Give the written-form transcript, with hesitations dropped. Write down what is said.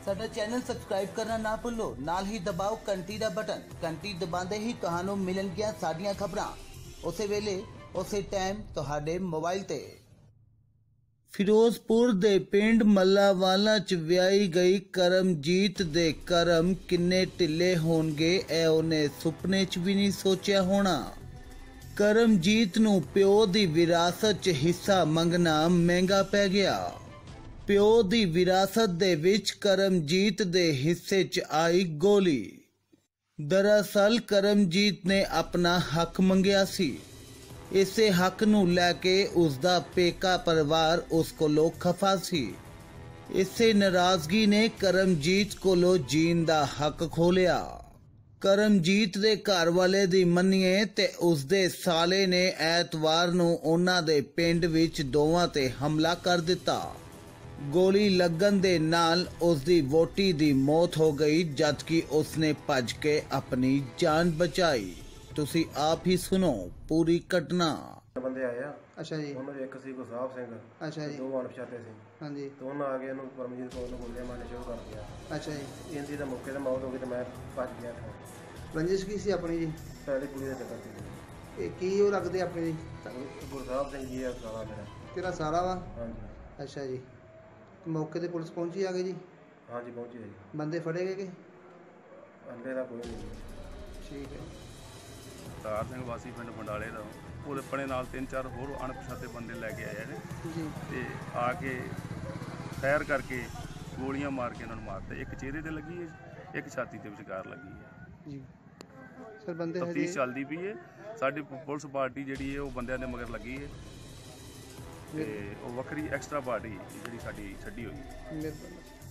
ਸਾਡਾ channel subscribe ਕਰਨਾ ਨਾ ਭੁੱਲੋ। ਨਾਲ ਹੀ ਦਬਾਓ ਘੰਟੀ ਦਾ ਬਟਨ। ਘੰਟੀ ਦਬਾਉਂਦੇ ਹੀ ਤੁਹਾਨੂੰ ਮਿਲਣਗੀਆਂ ਸਾਡੀਆਂ ਖਬਰਾਂ ਉਸੇ ਵੇਲੇ ਉਸੇ ਟਾਈਮ ਤੁਹਾਡੇ ਮੋਬਾਈਲ ਤੇ। ਫਿਰੋਜ਼ਪੁਰ ਦੇ ਪਿੰਡ ਮੱਲਾਵਾਲਾ ਚ ਵਿਆਹੀ ਗਈ ਕਰਮਜੀਤ ਦੇ ਕਰਮ ਕਿੰਨੇ ਢਿੱਲੇ ਹੋਣਗੇ ਇਹ ਉਹਨੇ ਸੁਪਨੇ ਚ ਵੀ ਨਹੀਂ ਸੋਚਿਆ ਹੋਣਾ। ਕਰਮਜੀਤ ਨੂੰ ਪਿਓ ਦੀ ਵਿਰਾਸਤ ਚ ਹਿੱਸਾ ਮੰਗਣਾ ਮਹਿੰਗਾ ਪੈ ਗਿਆ। ਪਿਓ ਦੀ ਵਿਰਾਸਤ ਦੇ ਵਿੱਚ ਕਰਮਜੀਤ ਦੇ ਹਿੱਸੇ ਚ ਆਈ ਗੋਲੀ। ਦਰਅਸਲ ਕਰਮਜੀਤ ਨੇ ਆਪਣਾ ਹੱਕ ਮੰਗਿਆ ਸੀ। ਇਸੇ ਹੱਕ ਨੂੰ ਲੈ ਕੇ ਉਸਦਾ ਪੇਕਾ ਪਰਿਵਾਰ ਉਸ ਕੋਲੋਂ ਖਫਾ ਸੀ। ਇਸੇ ਨਾਰਾਜ਼ਗੀ ਨੇ ਕਰਮਜੀਤ ਕੋਲੋਂ ਜੀਣ ਦਾ ਹੱਕ ਖੋਲਿਆ। ਕਰਮਜੀਤ ਦੇ ਘਰ ਵਾਲੇ ਦੀ ਮੰਨੀਏ ਤੇ ਉਸਦੇ ਸਾਲੇ ਨੇ ਐਤਵਾਰ ਨੂੰ ਉਹਨਾਂ ਦੇ ਪਿੰਡ ਵਿੱਚ ਦੋਵਾਂ ਤੇ ਹਮਲਾ ਕਰ ਦਿੱਤਾ। ਗੋਲੀ ਲੱਗਣ ਦੇ ਨਾਲ ਉਸਦੀ ਵੋਟੀ ਦੀ ਮੌਤ ਹੋ ਗਈ ਜਦਕਿ ਉਸਨੇ ਭੱਜ ਕੇ ਆਪਣੀ ਜਾਨ ਬਚਾਈ। ਤੁਸੀਂ ਆਪ ਹੀ ਸੁਣੋ ਪੂਰੀ ਘਟਨਾ। ਬੰਦੇ ਆਏ ਆ। ਅੱਛਾ ਜੀ। ਉਹਨਾਂ ਦੇ ਇੱਕ ਸੀ ਗੁਰਸਾਹਿਬ ਸਿੰਘ। ਅੱਛਾ ਜੀ। ਦੋ ਅਣਪਛਾਤੇ ਸੀ। ਹਾਂਜੀ। ਤੇ ਉਹਨਾਂ ਆ ਕੇ ਇਹਨੂੰ ਪਰਮਜੀਤ ਕੋਲ ਨੂੰ ਗੋਲੀਆਂ ਮਾਰਨੇ ਸ਼ੁਰੂ ਕਰ ਦਿੱਤੀਆਂ। ਅੱਛਾ ਜੀ। ਇਹਦੀ ਤਾਂ ਮੌਕੇ ਤੇ ਮੌਤ ਹੋ ਗਈ ਤੇ ਮੈਂ ਭੱਜ ਗਿਆ ਇੱਥੋਂ। ਰੰਜਿਸ਼ ਕੀ ਸੀ ਆਪਣੀ ਜੀ? ਪਹਿਲੀ ਕੁੜੀ ਦੇ ਚੱਕਰ ਸੀ। ਇਹ ਕੀ ਉਹ ਲੱਗਦੇ ਆਪਣੇ ਜੀ? ਗੁਰਸਾਹਿਬ ਸਿੰਘ ਜੀ ਆ ਸਾਲਾ ਮੇਰਾ। ਤੇਰਾ ਸਾਲਾ ਵਾ? ਹਾਂਜੀ। ਅੱਛਾ ਜੀ। ਮੌਕੇ ਤੇ ਪੁਲਿਸ ਪਹੁੰਚੀ ਆ ਗਈ ਜੀ? ਹਾਂਜੀ ਪਹੁੰਚੀ ਹੈ ਜੀ। ਬੰਦੇ ਫੜੇ ਗਏ ਕਿ? ਅੰਡੇ ਦਾ ਕੋਈ ਨਹੀਂ। ਠੀਕ ਹੈ। ਤਾਰ ਸਿੰਘ ਵਾਸੀ ਪਿੰਡ ਬੰਡਾਲੇ ਦਾ ਉਹ ਆਪਣੇ ਨਾਲ 3-4 ਹੋਰ ਅਣਪਛਾਤੇ ਬੰਦੇ ਲੈ ਕੇ ਆਏ ਨੇ ਜੀ। ਤੇ ਆ ਕੇ ਫਾਇਰ ਕਰਕੇ ਗੋਲੀਆਂ ਮਾਰ ਕੇ ਇਹਨਾਂ ਨੂੰ ਮਾਰਤੇ। ਇੱਕ ਚਿਹਰੇ ਤੇ ਲੱਗੀ ਹੈ, ਇੱਕ ਛਾਤੀ ਦੇ ਵਿਚਕਾਰ ਲੱਗੀ ਹੈ ਜੀ। ਸਰ ਬੰਦੇ ਤਫਤੀਸ਼ ਚੱਲਦੀ ਪਈ ਹੈ। ਸਾਡੀ ਪੁਲਿਸ ਪਾਰਟੀ ਜਿਹੜੀ ਹੈ ਉਹ ਬੰਦਿਆਂ ਦੇ ਮਗਰ ਲੱਗੀ ਹੈ ਤੇ ਉਹ ਵੱਖਰੀ ਐਕਸਟਰਾ ਪਾਰਟੀ ਜਿਹੜੀ ਸਾਡੀ ਛੱਡੀ ਹੋਈ ਹੈ। ਮਿਹਰਬਾਨੀ।